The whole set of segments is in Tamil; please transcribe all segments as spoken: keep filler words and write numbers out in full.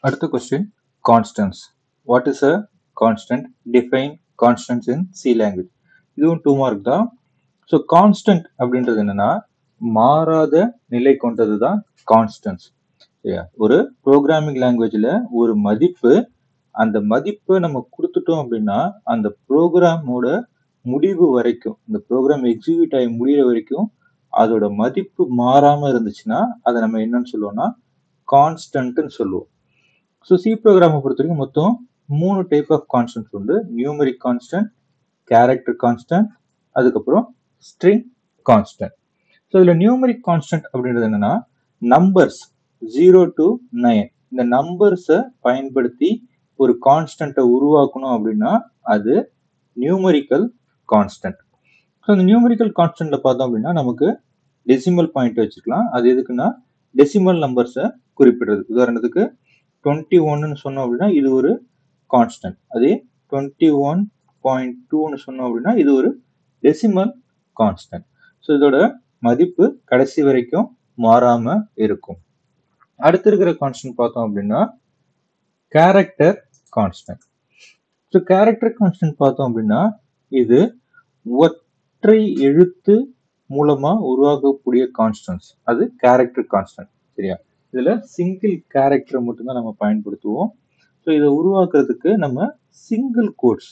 அடுத்த question, constants. What is a constant? Define constants in C language. இதுவும் two mark தான். So constant அப்படின்றது என்னன்னா மாறாத நிலை கொண்டது தான் constants. சரியா? ஒரு ப்ரோக்ராமிங் லாங்குவேஜ்ல ஒரு மதிப்பு அந்த மதிப்பை நம்ம கொடுத்துட்டோம் அப்படின்னா அந்த ப்ரோக்ராமோட முடிவு வரைக்கும் இந்த ப்ரோக்ராம் எக்ஸிக்யூட் ஆகி முடிகிற வரைக்கும் அதோட மதிப்பு மாறாம இருந்துச்சுன்னா அதை நம்ம என்னன்னு சொல்லுவோம்னா கான்ஸ்டன்ட்னு சொல்லுவோம். ஸோ சி ப்ரோக்ராமை பொறுத்த வரைக்கும் மொத்தம் மூணு டைப் ஆஃப் கான்ஸ்டன்ட்ஸ் உண்டு. நியூமரிக் கான்ஸ்டன்ட், கேரக்டர் கான்ஸ்டன்ட், அதுக்கப்புறம் ஸ்ட்ரிங் கான்ஸ்டன்ட். ஸோ இதில் நியூமரிக் கான்ஸ்டன்ட் அப்படின்றது என்னன்னா நம்பர்ஸ் ஜீரோ டு நைன் இந்த நம்பர்ஸை பயன்படுத்தி ஒரு கான்ஸ்டன்ட்டை உருவாக்கணும் அப்படின்னா அது நியூமரிக்கல் கான்ஸ்டன்ட். ஸோ இந்த நியூமரிக்கல் கான்ஸ்டன்ட்ல பார்த்தோம் அப்படின்னா நமக்கு டெசிமல் பாயிண்ட் வச்சுக்கலாம். அது எதுக்குன்னா டெசிமல் நம்பர்ஸை குறிப்பிடுறது. உதாரணத்துக்கு டுவெண்ட்டி ஒன்னு சொன்னோம் அப்படின்னா இது ஒரு கான்ஸ்டன்ட். அதே டுவெண்ட்டி ஒன் பாயிண்ட் டூன்னு சொன்னோம் அப்படின்னா இது ஒரு டெசிமல் கான்ஸ்டன்ட். ஸோ இதோட மதிப்பு கடைசி வரைக்கும் மாறாம இருக்கும். அடுத்து இருக்கிற கான்ஸ்டன்ட் பார்த்தோம் அப்படின்னா character constant. So character constant பார்த்தோம் அப்படின்னா இது ஒற்றை எழுத்து மூலமா உருவாக்கக்கூடிய கான்ஸ்டன்ட்ஸ். அது கேரக்டர் கான்ஸ்டன்ட். சரியா? இதுல சிங்கிள் கேரக்டர் மட்டும்தான் நம்ம பயன்படுத்துவோம். ஸோ இதை உருவாக்குறதுக்கு நம்ம single quotes,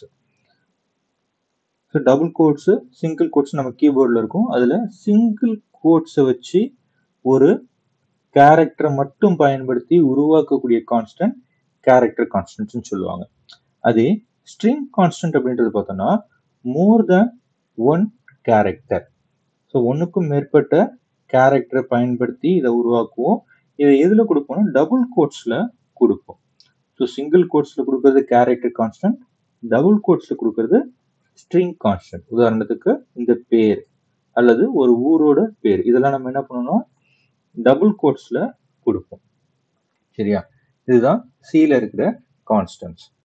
so double quotes, single quotes நம்ம கீபோர்டில் இருக்கும். அதுல சிங்கிள் கோட்ஸை வச்சு ஒரு கேரக்டரை மட்டும் பயன்படுத்தி உருவாக்கக்கூடிய கான்ஸ்டன்ட் கேரக்டர் கான்ஸ்டன்ட்னு சொல்லுவாங்க. அதே ஸ்ட்ரிங் கான்ஸ்டன்ட் அப்படின்றது பார்த்தோம்னா more than one character. So ஒன்றுக்கும் மேற்பட்ட கேரக்டரை பயன்படுத்தி இதை உருவாக்குவோம். இதை எதுல கொடுப்போம்னா டபுள் கோட்ஸ்ல கொடுப்போம். ஸோ சிங்கிள் கோட்ஸ்ல கொடுக்கறது கேரக்டர் கான்ஸ்டன்ட், டபுள் கோட்ஸ்ல கொடுக்கறது ஸ்ட்ரிங் கான்ஸ்டன்ட். உதாரணத்துக்கு இந்த பேர் அல்லது ஒரு ஊரோட பேர் இதெல்லாம் நம்ம என்ன பண்ணணும் டபுள் கோட்ஸ்ல கொடுப்போம். சரியா? இதுதான் சில இருக்கிற கான்ஸ்டன்ட்ஸ்.